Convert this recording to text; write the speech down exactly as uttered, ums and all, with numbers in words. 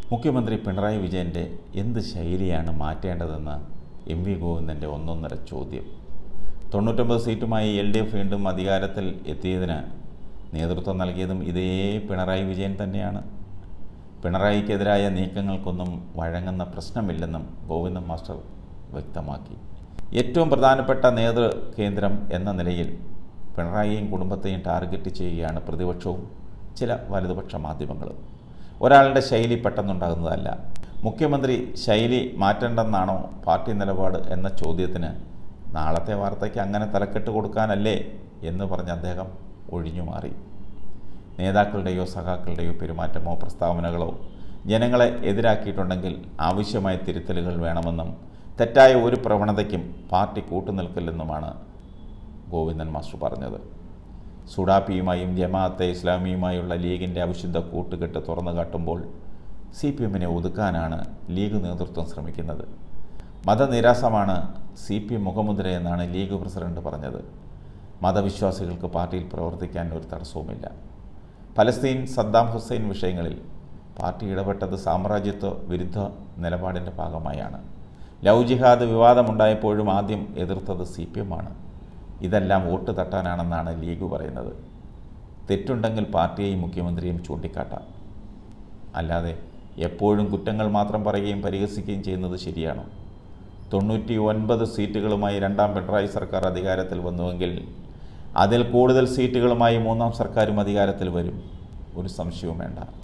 മുഖ്യമന്ത്രി പിണറായി വിജയൻ്റെ എന്ത് ശൈലിയാണ് മാറ്റേണ്ടതെന്ന് എം വി ഗോവിന്ദൻ്റെ ഒന്നൊന്നര ചോദ്യം. തൊണ്ണൂറ്റൊമ്പത് സീറ്റുമായി എൽ ഡി എഫ് വീണ്ടും അധികാരത്തിൽ എത്തിയതിന് നേതൃത്വം നൽകിയതും ഇതേ പിണറായി വിജയൻ തന്നെയാണ്. പിണറായിക്കെതിരായ നീക്കങ്ങൾക്കൊന്നും വഴങ്ങുന്ന പ്രശ്നമില്ലെന്നും ഗോവിന്ദൻ മാസ്റ്റർ വ്യക്തമാക്കി. ഏറ്റവും പ്രധാനപ്പെട്ട നേതൃകേന്ദ്രം എന്ന നിലയിൽ പിണറായിയെയും കുടുംബത്തെയും ടാർഗറ്റ് ചെയ്യുകയാണ് പ്രതിപക്ഷവും ചില വലതുപക്ഷ മാധ്യമങ്ങളും. ഒരാളുടെ ശൈലി പെട്ടെന്നുണ്ടാകുന്നതല്ല. മുഖ്യമന്ത്രി ശൈലി മാറ്റേണ്ടെന്നാണോ പാർട്ടി നിലപാട് എന്ന ചോദ്യത്തിന് നാളത്തെ വാർത്തയ്ക്ക് അങ്ങനെ തലക്കെട്ട് കൊടുക്കാനല്ലേ എന്ന് പറഞ്ഞ് അദ്ദേഹം ഒഴിഞ്ഞുമാറി. നേതാക്കളുടെയോ സഖാക്കളുടെയോ പെരുമാറ്റമോ പ്രസ്താവനകളോ ജനങ്ങളെ എതിരാക്കിയിട്ടുണ്ടെങ്കിൽ ആവശ്യമായ തിരുത്തലുകൾ വേണമെന്നും തെറ്റായ ഒരു പ്രവണതയ്ക്കും പാർട്ടി കൂട്ടുനിൽക്കില്ലെന്നുമാണ് ഗോവിന്ദൻ മാസ്റ്റർ പറഞ്ഞത്. സുഡാപ്പിയുമായും ജമാഅത്തെ ഇസ്ലാമിയുമായുള്ള ലീഗിൻ്റെ അവിശുദ്ധ കൂട്ടുകെട്ട് തുറന്നു കാട്ടുമ്പോൾ സി പി എമ്മിനെ ഒതുക്കാനാണ് ലീഗ് നേതൃത്വം ശ്രമിക്കുന്നത്. മതനിരാസമാണ് സി പി എം മുഖമുദ്രയെന്നാണ് ലീഗ് പ്രസിഡന്റ് പറഞ്ഞത്. മതവിശ്വാസികൾക്ക് പാർട്ടിയിൽ പ്രവർത്തിക്കാൻ ഒരു തടസ്സവുമില്ല. പലസ്തീൻ, സദ്ദാം ഹുസൈൻ വിഷയങ്ങളിൽ പാർട്ടി ഇടപെട്ടത് സാമ്രാജ്യത്വ വിരുദ്ധ നിലപാടിൻ്റെ ഭാഗമായാണ്. ലവ് ജിഹാദ് വിവാദമുണ്ടായപ്പോഴും ആദ്യം എതിർത്തത് സി പി എം ആണ്. ഇതെല്ലാം വോട്ട് തട്ടാനാണെന്നാണ് ലീഗ് പറയുന്നത്. തെറ്റുണ്ടെങ്കിൽ പാർട്ടിയെയും മുഖ്യമന്ത്രിയും ചൂണ്ടിക്കാട്ടാം. അല്ലാതെ എപ്പോഴും കുറ്റങ്ങൾ മാത്രം പറയുകയും പരിഹസിക്കുകയും ചെയ്യുന്നത് ശരിയാണോ? തൊണ്ണൂറ്റി ഒൻപത് സീറ്റുകളുമായി രണ്ടാം പിണറായി സർക്കാർ അധികാരത്തിൽ വന്നുവെങ്കിൽ അതിൽ കൂടുതൽ സീറ്റുകളുമായി മൂന്നാം സർക്കാരും അധികാരത്തിൽ വരും. ഒരു സംശയവും വേണ്ട.